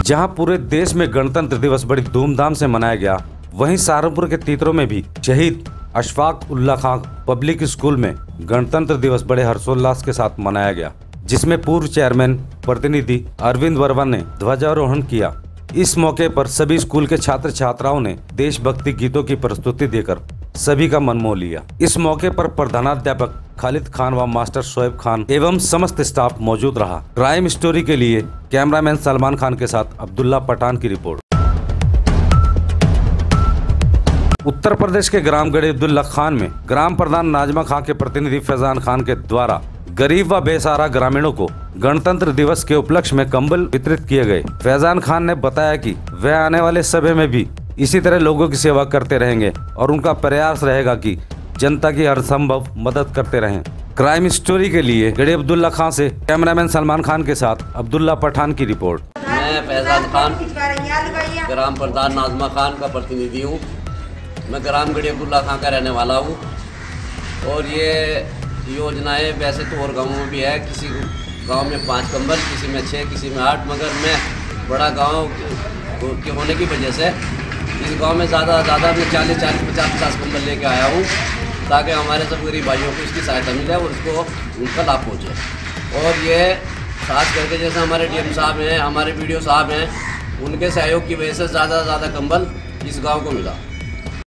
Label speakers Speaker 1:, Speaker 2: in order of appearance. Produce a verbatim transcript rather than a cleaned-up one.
Speaker 1: जहां पूरे देश में गणतंत्र दिवस बड़ी धूमधाम से मनाया गया, वहीं सहारनपुर के तीतरो में भी शहीद अशफाक उल्लाह खां पब्लिक स्कूल में गणतंत्र दिवस बड़े हर्षोल्लास के साथ मनाया गया, जिसमें पूर्व चेयरमैन प्रतिनिधि अरविंद वर्मा ने ध्वजारोहण किया। इस मौके पर सभी स्कूल के छात्र छात्राओं ने देशभक्ति गीतों की प्रस्तुति देकर सभी का मन मोह लिया। इस मौके पर प्रधानाध्यापक खालिद खान व मास्टर शोएब खान एवं समस्त स्टाफ मौजूद रहा। क्राइम स्टोरी के लिए कैमरामैन सलमान खान के साथ अब्दुल्ला पठान की रिपोर्ट। उत्तर प्रदेश के ग्राम गढ़ी अब्दुल्ला खान में ग्राम प्रधान नाजमा खान के प्रतिनिधि फैजान खान के द्वारा गरीब व बेसहारा ग्रामीणों को गणतंत्र दिवस के उपलक्ष्य में कंबल वितरित किए गए। फैजान खान ने बताया कि वह आने वाले समय में भी इसी तरह लोगों की सेवा करते रहेंगे और उनका प्रयास रहेगा कि जनता की हर संभव मदद करते रहें। क्राइम स्टोरी के लिए गढ़ी अब्दुल्ला खान से कैमरामैन सलमान खान के साथ अब्दुल्ला पठान की रिपोर्ट।
Speaker 2: मैं फैजान खान ग्राम प्रधान नाजमा खान का प्रतिनिधि हूँ। मैं ग्राम गढ़ी अब्दुल्ला खान का रहने वाला हूँ और ये योजनाएं वैसे तो और गाँवों में भी है, किसी गांव में पाँच कंबल, किसी में छः, किसी में आठ, मगर मैं बड़ा गांव के होने की वजह से इस गांव में ज़्यादा ज़्यादा मैं चालीस चालीस पचास पचास कंबल लेके आया हूँ, ताकि हमारे सब गरीब भाइयों को इसकी सहायता मिले और उसको उनका लाभ पहुँचे। और ये खास करके जैसे हमारे डीएम साहब हैं, हमारे वीडियो साहब हैं, उनके सहयोग की वजह से ज़्यादा से ज़्यादा कंबल इस गाँव को मिला।